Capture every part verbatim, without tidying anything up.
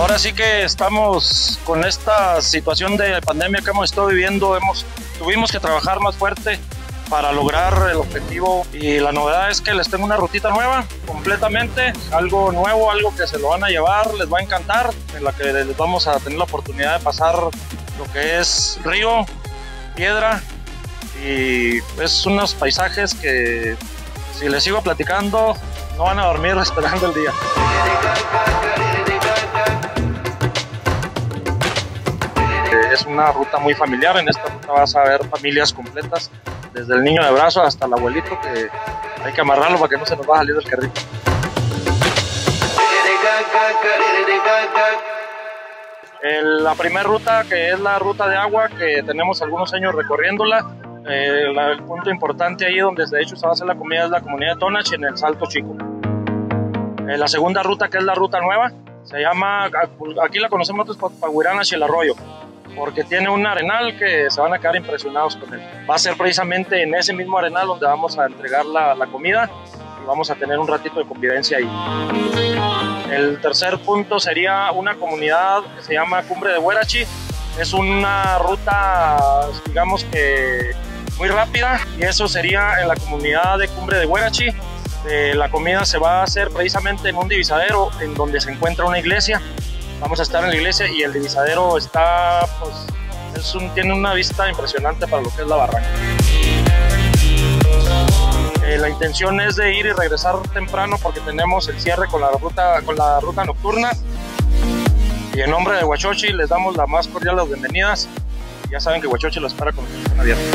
ahora sí que estamos con esta situación de pandemia que hemos estado viviendo, hemos, tuvimos que trabajar más fuerte para lograr el objetivo, y la novedad es que les tengo una rutita nueva, completamente, algo nuevo, algo que se lo van a llevar, les va a encantar, en la que les vamos a tener la oportunidad de pasar lo que es río, piedra, y es unos paisajes que si les sigo platicando no van a dormir esperando el día. Es una ruta muy familiar, en esta ruta vas a ver familias completas, desde el niño de brazo hasta el abuelito, que hay que amarrarlo para que no se nos va a salir del carrito. El, la primera ruta, que es la ruta de agua, que tenemos algunos años recorriéndola, eh, la, el punto importante ahí donde de hecho se va a hacer la comida es la comunidad de Tonach en el Salto Chico. Eh, la segunda ruta, que es la ruta nueva, se llama, aquí la conocemos nosotros, Paguiranash y el Arroyo, porque tiene un arenal que se van a quedar impresionados con él. Va a ser precisamente en ese mismo arenal donde vamos a entregar la, la comida y vamos a tener un ratito de convivencia ahí. El tercer punto sería una comunidad que se llama Cumbre de Huarachi. Es una ruta, digamos que muy rápida, y eso sería en la comunidad de Cumbre de Huarachi. Eh, la comida se va a hacer precisamente en un divisadero en donde se encuentra una iglesia. Vamos a estar en la iglesia y el divisadero está, pues, es un, tiene una vista impresionante para lo que es la barranca. Eh, la intención es de ir y regresar temprano porque tenemos el cierre con la ruta, con la ruta nocturna. Y en nombre de Huachochi les damos la más cordial de las bienvenidas. Ya saben que Huachochi los espera con el corazón abierto.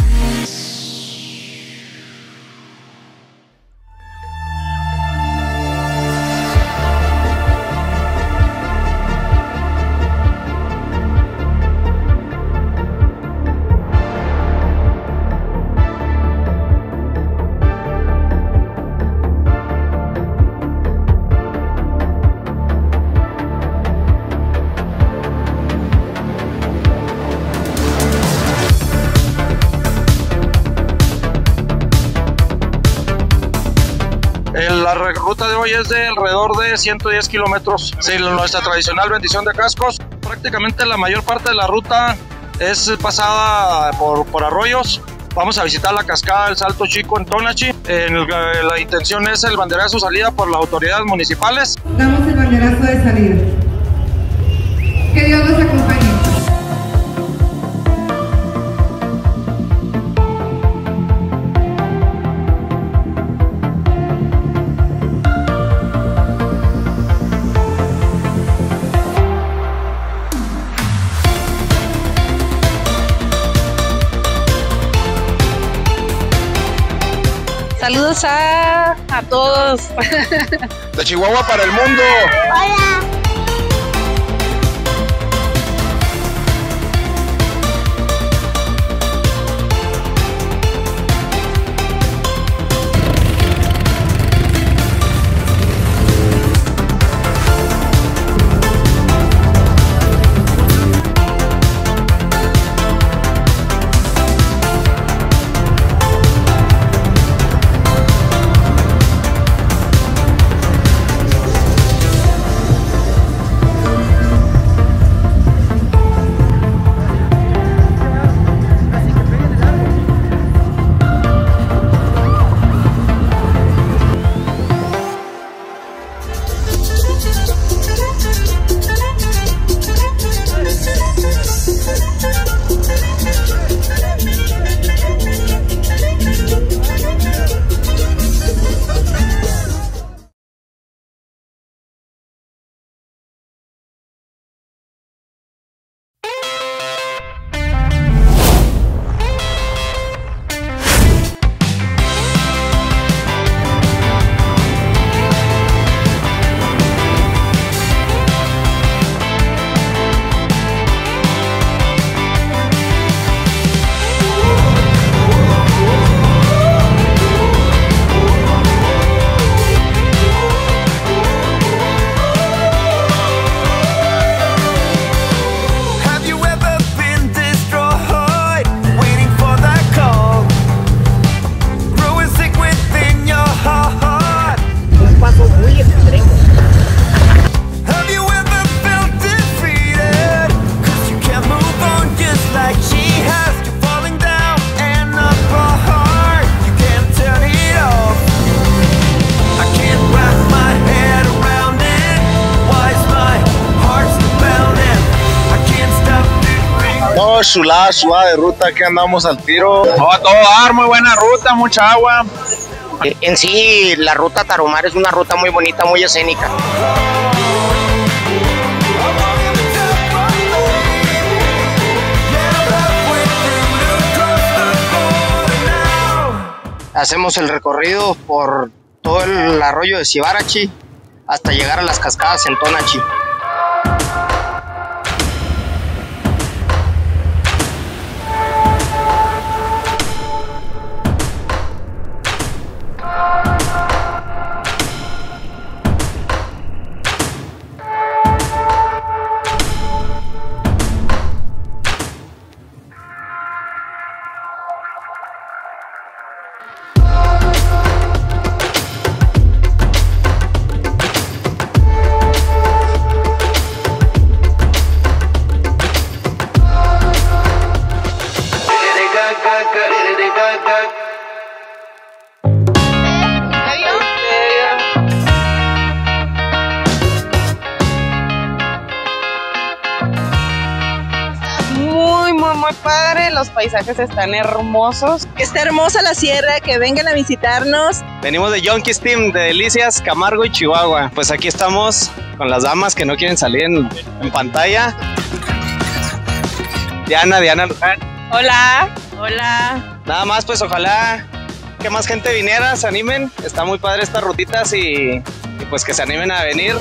La ruta de hoy es de alrededor de ciento diez kilómetros. Sí, nuestra tradicional bendición de cascos. Prácticamente la mayor parte de la ruta es pasada por, por arroyos. Vamos a visitar la cascada del Salto Chico en Tonachi. En, la intención es el banderazo salida por las autoridades municipales. Damos el banderazo de salida. Que Dios nos acompañe. Saludos a, a todos. De Chihuahua para el mundo. Hola. chulada, chulada de ruta, que andamos al tiro. No, a todo dar, muy buena ruta, mucha agua. En sí, la ruta Tarahumara es una ruta muy bonita, muy escénica. Hacemos el recorrido por todo el arroyo de Sibarachi hasta llegar a las cascadas en Tonachi. Muy, muy, muy padre. Los paisajes están hermosos. Está hermosa la sierra, que vengan a visitarnos. Venimos de Yonkis Team, de Delicias, Camargo y Chihuahua. Pues aquí estamos con las damas que no quieren salir en, en pantalla. Diana, Diana Luján. Hola. Hola. Nada más, pues ojalá que más gente viniera, se animen. Está muy padre estas rutitas y, y pues que se animen a venir.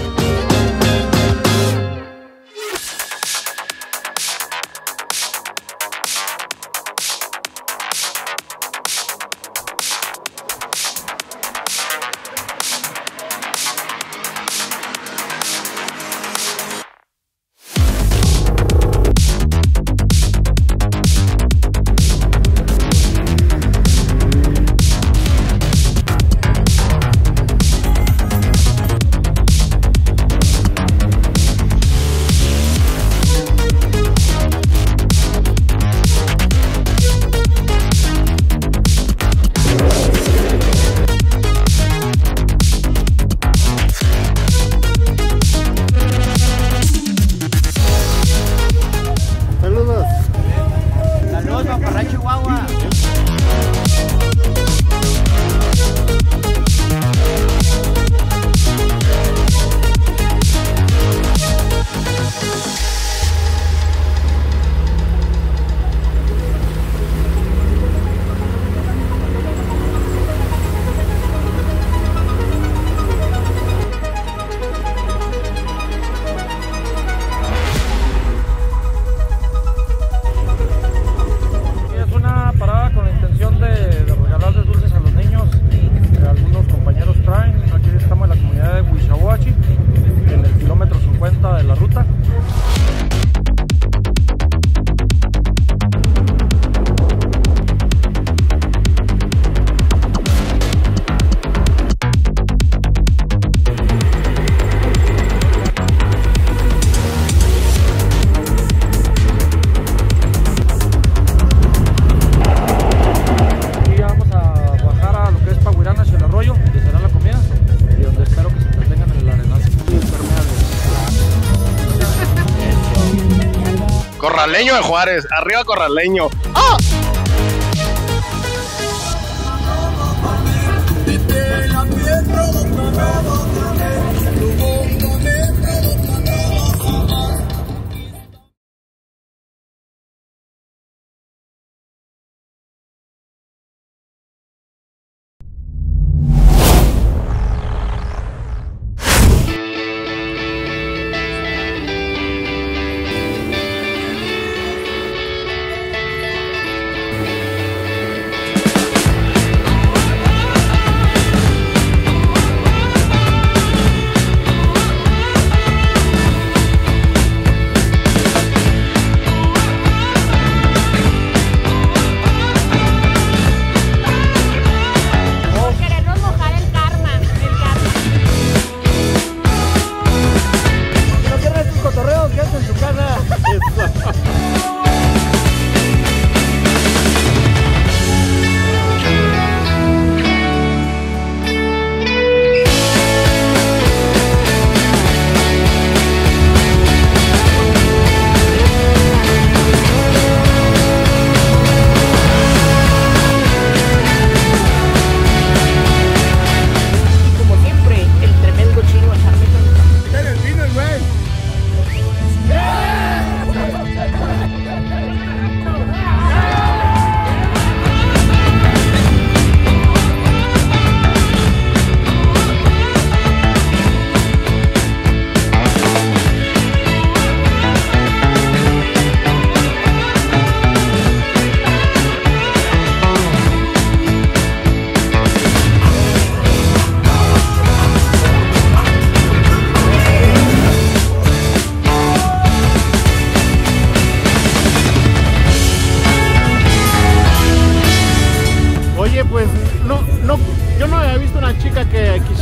Corraleño de Juárez, arriba Corraleño. ¡Ah!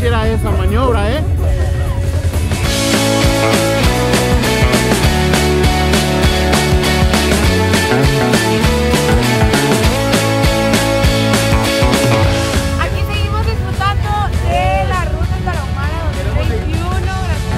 hiciera esa maniobra, ¿eh? Aquí seguimos disfrutando de la ruta Tarahumara dos mil veintiuno.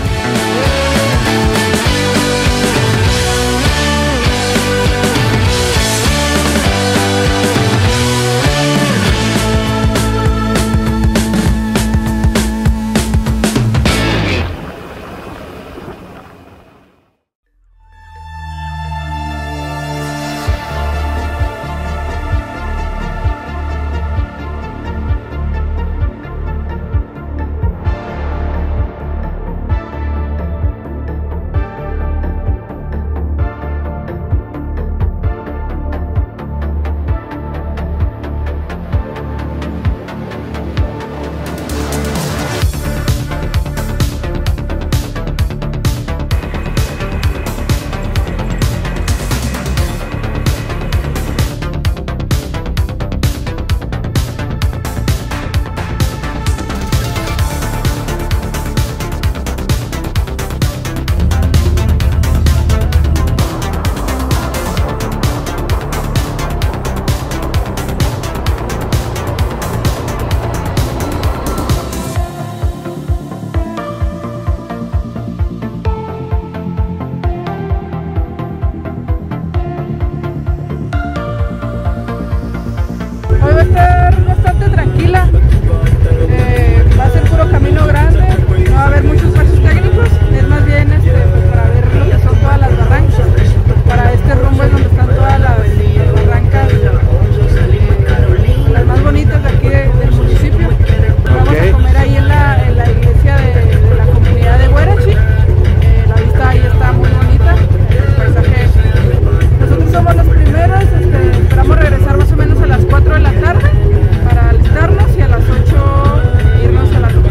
Hoy va a estar bastante tranquila, eh, va a ser puro camino grande, no va a haber muchos pasos técnicos, es más bien este, pues, para ver lo que son todas las barrancas. Para este rumbo es donde están todas las, las barrancas, eh, las más bonitas de aquí de, del municipio. Vamos a comer ahí en la, en la iglesia de, de la comunidad de Huarachi. Eh, la vista ahí está muy bonita, el paisaje. Nosotros somos los primeros, este, esperamos regresar más o menos a las cuatro de la tarde para alistarnos y a las ocho irnos a la ruta.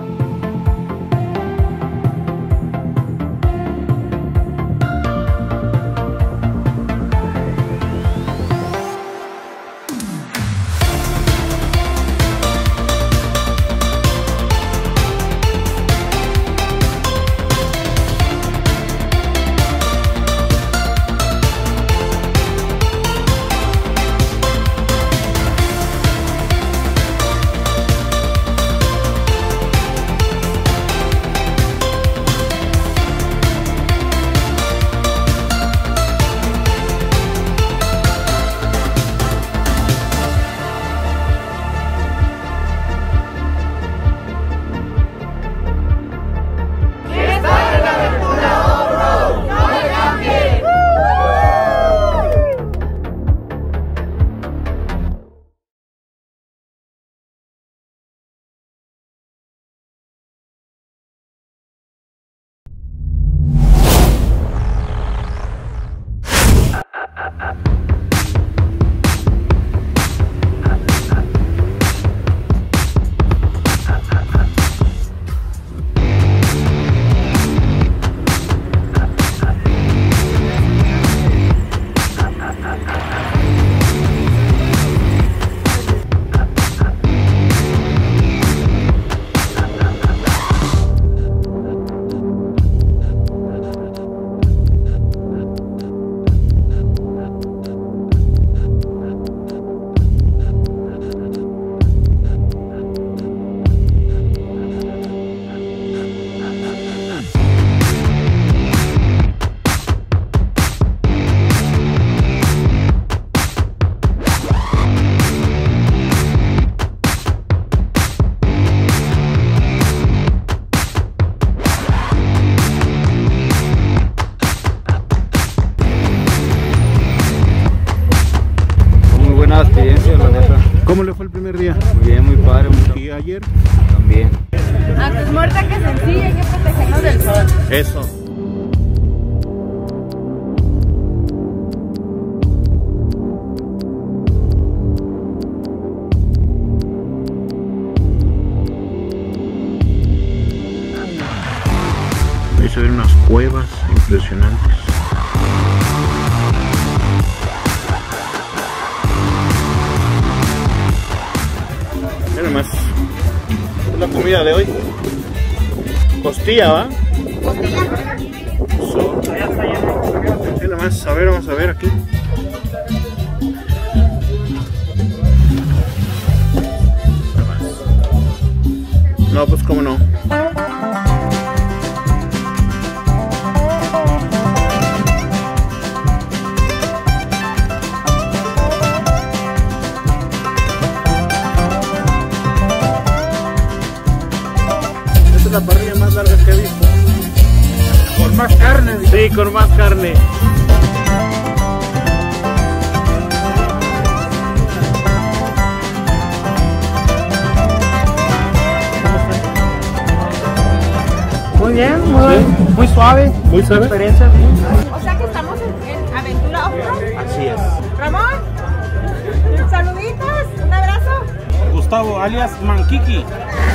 ¿Cómo le fue el primer día? Muy bien, muy padre. Mucho. ¿Y ayer? También. Antes muerta que sencilla, hay que protegernos del sol. Eso. Ahí se ven unas cuevas impresionantes. Mira más. La comida comida de hoy? Costilla, ¿va? So, sí, nada más, a ver, vamos a ver aquí. No, pues cómo no. Esta es la parrilla más larga que he visto. Con más carne. Sí, con más carne. Muy bien, muy, ¿sí? Muy suave. Muy suave. Experiencia. O sea que estamos en, en Aventura Off-Road. Así es. Ramón, saluditos, un abrazo. Gustavo, alias Manquiqui.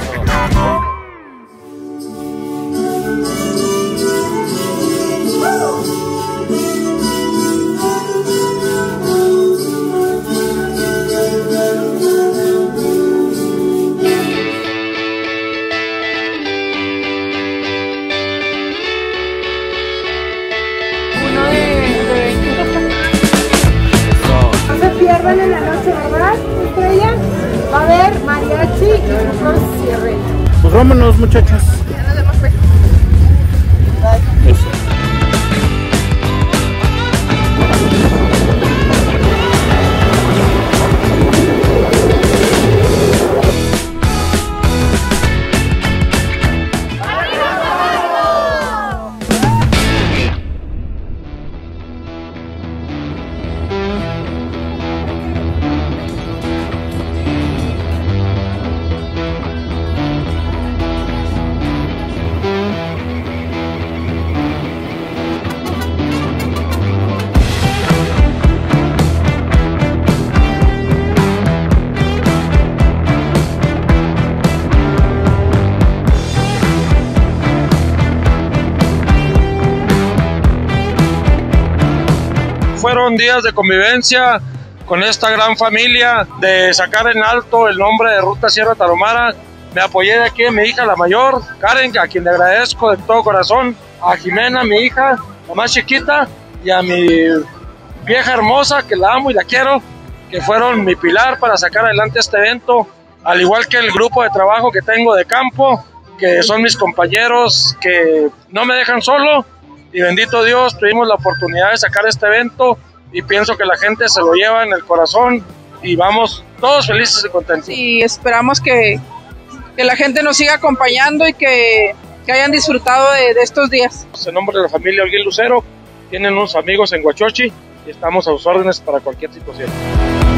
Pierdan en la noche, ¿verdad, Estrella? Va a haber mariachi y nosotros cierre. Pues vámonos, muchachas. Ya nos vemos, pues. Eso. Fueron días de convivencia con esta gran familia, de sacar en alto el nombre de Ruta Sierra Tarahumara. Me apoyé de aquí a mi hija, la mayor, Karen, a quien le agradezco de todo corazón, a Jimena, mi hija, la más chiquita, y a mi vieja hermosa, que la amo y la quiero, que fueron mi pilar para sacar adelante este evento, al igual que el grupo de trabajo que tengo de campo, que son mis compañeros, que no me dejan solo. Y bendito Dios, tuvimos la oportunidad de sacar este evento y pienso que la gente se lo lleva en el corazón y vamos todos felices y contentos. Y esperamos que, que la gente nos siga acompañando y que, que hayan disfrutado de, de estos días. En nombre de la familia Holguín Lucero, tienen unos amigos en Huachochi y estamos a sus órdenes para cualquier situación.